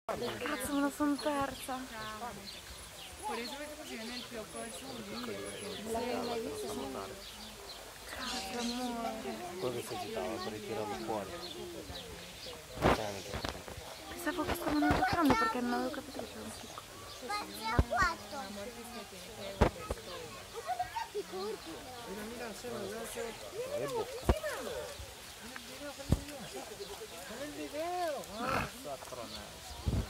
Cazzo, me la sono persa. Por eso es così nel fiocco al suo. L'avevi mai vista? Cazzo, amore. Quello che si agitava per ritirarlo fuori. Pensavo che stavano giocando perché non avevo capito che c'erano piccoli. Nel video!